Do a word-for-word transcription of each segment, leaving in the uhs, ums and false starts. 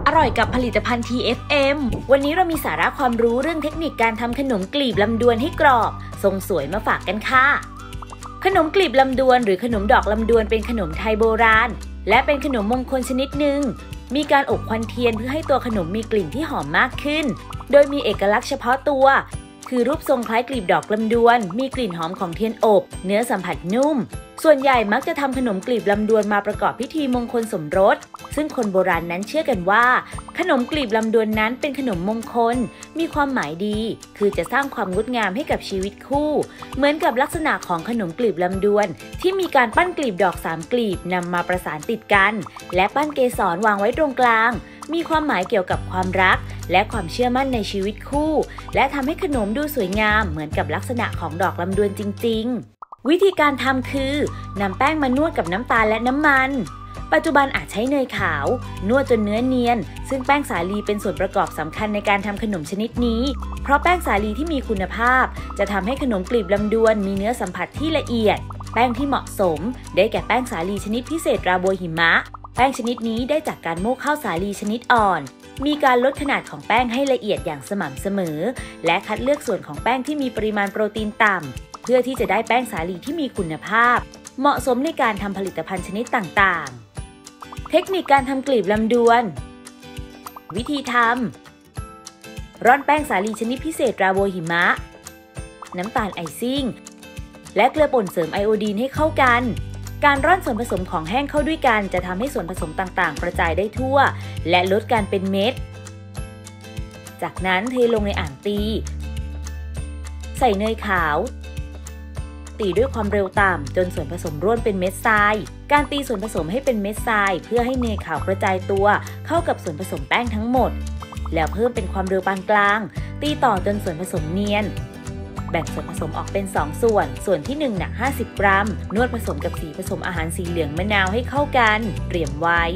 อร่อยกับผลิตภัณฑ์ ที เอฟ เอ็ม วันนี้เรามีสาระความรู้เรื่องเทคนิคการทำขนมกลีบลำดวนให้กรอบทรงสวยมาฝากกันค่ะขนมกลีบลำดวนหรือขนมดอกลำดวนเป็นขนมไทยโบราณและเป็นขนมมงคลชนิดหนึ่งมีการอบควันเทียนเพื่อให้ตัวขนมมีกลิ่นที่หอมมากขึ้นโดยมีเอกลักษณ์เฉพาะตัวคือรูปทรงคล้ายกลีบดอกลำดวนมีกลิ่นหอมของเทียนอบเนื้อสัมผัสนุ่มส่วนใหญ่มักจะทำขนมกลีบลำดวนมาประกอบพิธีมงคลสมรสซึ่งคนโบราณนั้นเชื่อกันว่าขนมกลีบลำดวนนั้นเป็นขนมมงคลมีความหมายดีคือจะสร้างความงดงามให้กับชีวิตคู่เหมือนกับลักษณะของขนมกลีบลำดวนที่มีการปั้นกลีบดอกสามกลีบนำมาประสานติดกันและปั้นเกสรวางไว้ตรงกลางมีความหมายเกี่ยวกับความรักและความเชื่อมั่นในชีวิตคู่และทำให้ขนมดูสวยงามเหมือนกับลักษณะของดอกลำดวนจริงๆวิธีการทำคือนำแป้งมานวดกับน้ำตาลและน้ำมันปัจจุบันอาจใช้เนยขาวนวดจนเนื้อเนียนซึ่งแป้งสาลีเป็นส่วนประกอบสำคัญในการทำขนมชนิดนี้เพราะแป้งสาลีที่มีคุณภาพจะทำให้ขนมกลีบลำดวนมีเนื้อสัมผัสที่ละเอียดแป้งที่เหมาะสมได้แก่แป้งสาลีชนิดพิเศษราโบหิมะแป้งชนิดนี้ได้จากการโม่ข้าวสาลีชนิดอ่อนมีการลดขนาดของแป้งให้ละเอียดอย่างสม่ำเสมอและคัดเลือกส่วนของแป้งที่มีปริมาณโปรตีนต่ำเพื่อที่จะได้แป้งสาลีที่มีคุณภาพเหมาะสมในการทำผลิตภัณฑ์ชนิดต่างๆเทคนิคการทำกลีบลำดวนวิธีทำร่อนแป้งสาลีชนิดพิเศษราโบหิมะน้ำตาลไอซิ่งและเกลือป่นเสริมไอโอดีนให้เข้ากันการร่อนส่วนผสมของแห้งเข้าด้วยกันจะทำให้ส่วนผสมต่างๆกระจายได้ทั่วและลดการเป็นเม็ดจากนั้นเทลงในอ่างตีใส่เนยขาวตีด้วยความเร็วต่ำจนส่วนผสมร่วนเป็นเม็ดทรายการตีส่วนผสมให้เป็นเม็ดทรายเพื่อให้เนยขาวกระจายตัวเข้ากับส่วนผสมแป้งทั้งหมดแล้วเพิ่มเป็นความเร็วปานกลางตีต่อจนส่วนผสมเนียนแบ่งส่วนผสมออกเป็นสองส่วนส่วนที่หนึ่งหนักห้าสิบกรัมนวดผสมกับสีผสมอาหารสีเหลืองมะนาวให้เข้ากันเตรียมไว้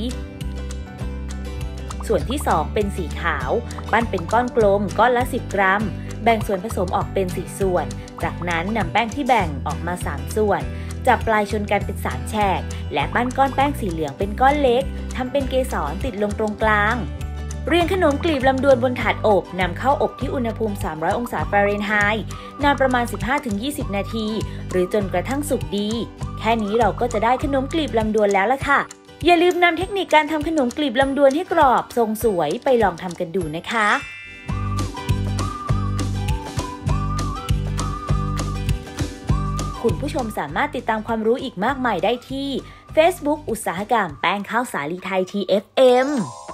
ส่วนที่สองเป็นสีขาวปั้นเป็นก้อนกลมก้อนละสิบกรัมแบ่งส่วนผสมออกเป็นสี่ส่วนจากนั้นนำแป้งที่แบ่งออกมาสามส่วนจับปลายชนกันเป็นสามแฉกและปั้นก้อนแป้งสีเหลืองเป็นก้อนเล็กทำเป็นเกสรติดลงตรงกลางเรียงขนมกลีบลำดวนบนถาดอบนำเข้าอบที่อุณหภูมิสามร้อยองศาฟาเรนไฮต์นานประมาณ สิบห้าถึงยี่สิบ นาทีหรือจนกระทั่งสุกดีแค่นี้เราก็จะได้ขนมกลีบลำดวนแล้วล่ะค่ะอย่าลืมนำเทคนิคการทำขนมกลีบลำดวนให้กรอบทรงสวยไปลองทำกันดูนะคะคุณผู้ชมสามารถติดตามความรู้อีกมากมายได้ที่ Facebook อุตสาหกรรมแป้งข้าวสาลีไทย ที เอฟ เอ็ม